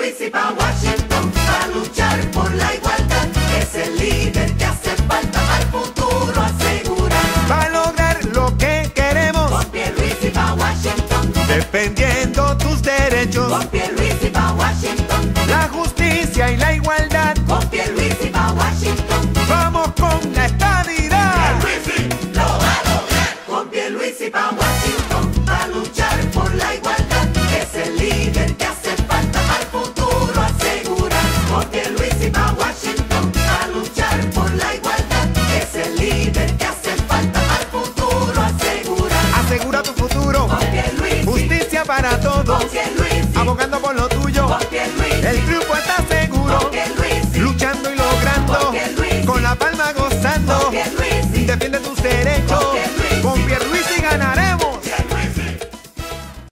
Pierluisi pa' Washington, a luchar por la igualdad. Es el líder que hace falta al futuro asegurar. Va a lograr lo que queremos, Con Pierluisi pa' Washington, defendiendo tus derechos, con Pierluisi pa' Washington, la justicia y la igualdad. con Pierluisi pa' Washington. Vamos con la estadidad. Pierluisi lo va a lograr. Con Pierluisi pa' Washington, a luchar por la igualdad. Es el líder que hace falta al futuro asegurar. Con Pierluisi pa' Washington, a luchar por la igualdad. Es el líder que hace falta al futuro asegurar. Asegura tu futuro, Con Pierluisi, justicia para todos, con Pierluisi, abogando por lo tuyo.